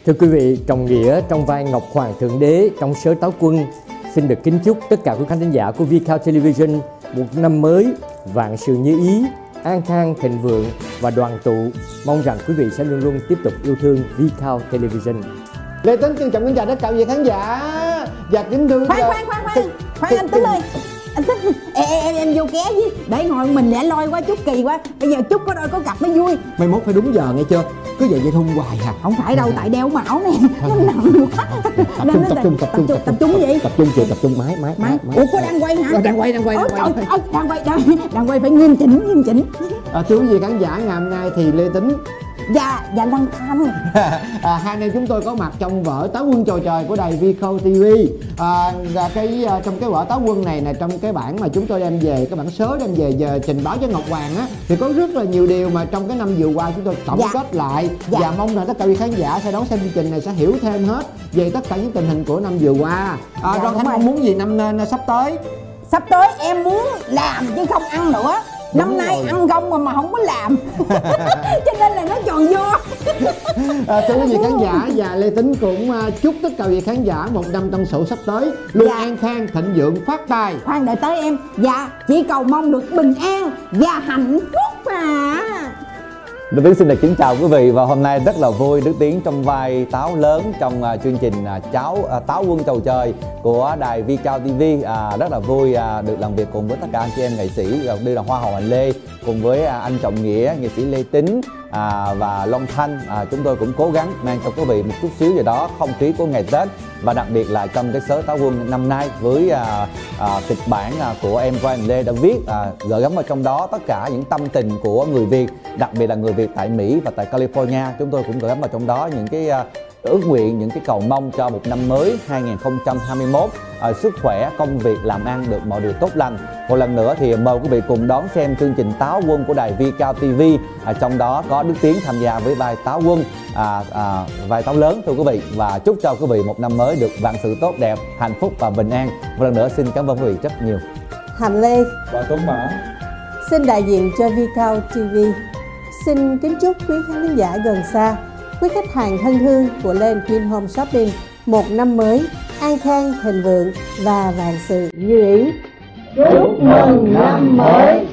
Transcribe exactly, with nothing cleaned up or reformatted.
Thưa quý vị, Trọng Nghĩa trong vai Ngọc Hoàng Thượng Đế trong Sớ Táo Quân xin được kính chúc tất cả quý khán thính giả của Vcao Television một năm mới vạn sự như ý, an khang thịnh vượng và đoàn tụ. Mong rằng quý vị sẽ luôn luôn tiếp tục yêu thương Vcao Television. Lê Tính trân trọng kính chào tất cả quý khán giả và kính thưa. Khoan khoan khoan khoan khoan anh Tính ơi, anh Tính em em em vô ké với để ngồi mình lẻ loi quá, chút kỳ quá. Bây giờ chút có đôi có cặp mới vui. Mai mốt phải đúng giờ nghe chưa? Cứ vậy vậy thun hoài hả? Không phải đâu, tại đeo mão nè nó nằm quá. Nên tập trung tập trung tập trung tập trung gì? Tập trung chưa? Tập trung máy máy máy. Ủa có đang quay hả? Đang quay đang quay đang quay. Đang quay đang đang quay phải nghiêm chỉnh nghiêm chỉnh. Thưa quý vị khán giả, ngày hôm nay thì Lê Tính Dạ, dạ Lăng Thanh à, hai anh em chúng tôi có mặt trong vở Táo Quân Chầu Trời của đài Vcao ti vi. à, cái trong cái vở Táo Quân này là trong cái bản mà chúng tôi đem về, cái bản sớ đem về giờ trình báo cho Ngọc Hoàng á, thì có rất là nhiều điều mà trong cái năm vừa qua chúng tôi tổng dạ. kết lại. Dạ. Và mong rằng tất cả quý khán giả sẽ đón xem chương trình này sẽ hiểu thêm hết về tất cả những tình hình của năm vừa qua. à, dạ, Ron Thanh mong muốn gì năm nên sắp tới? Sắp tới em muốn làm chứ không ăn nữa. Đúng năm nay rồi. Ăn không mà mà không có làm cho nên là nó tròn vô. à, thưa quý vị khán giả, và Lê Tính cũng uh, chúc tất cả quý vị khán giả một năm Tân Sửu sắp tới luôn dạ. an khang thịnh vượng phát tài. Khoan đợi tới em. Dạ chỉ cầu mong được bình an và hạnh phúc mà. Đức Tiến xin được kính chào quý vị, và hôm nay rất là vui Đức Tiến trong vai Táo lớn trong uh, chương trình uh, cháu uh, Táo Quân Chầu Trời của đài Vcao ti vi. uh, rất là vui uh, được làm việc cùng với tất cả anh chị em nghệ sĩ, uh, đi là Hoa hậu Hành Lê cùng với uh, anh Trọng Nghĩa, nghệ sĩ Lê Tính à, và Long Thanh. à, chúng tôi cũng cố gắng mang cho quý vị một chút xíu gì đó không khí của ngày Tết, và đặc biệt là trong cái Sớ Táo Quân năm nay với à, à, kịch bản à, của em Ryan Lê đã viết, à, gợi gắm vào trong đó tất cả những tâm tình của người Việt, đặc biệt là người Việt tại Mỹ và tại California. Chúng tôi cũng gợi gắm vào trong đó những cái à, ước nguyện, những cái cầu mong cho một năm mới hai nghìn không trăm hai mươi mốt, à, sức khỏe, công việc, làm ăn được mọi điều tốt lành. Một lần nữa thì mời quý vị cùng đón xem chương trình Táo Quân của đài Vcao ti vi. à, trong đó có Đức Tiến tham gia với vai Táo Quân, à, à, vai Táo lớn thưa quý vị, và chúc cho quý vị một năm mới được vạn sự tốt đẹp, hạnh phúc và bình an. Một lần nữa xin cảm ơn quý vị rất nhiều. Hành Lê và Tuấn Mã xin đại diện cho Vcao ti vi xin kính chúc quý khán giả gần xa, quý khách hàng thân thương của Lên Vinhome Shopping một năm mới an khang thịnh vượng và vạn sự như ý. Chúc mừng năm mới.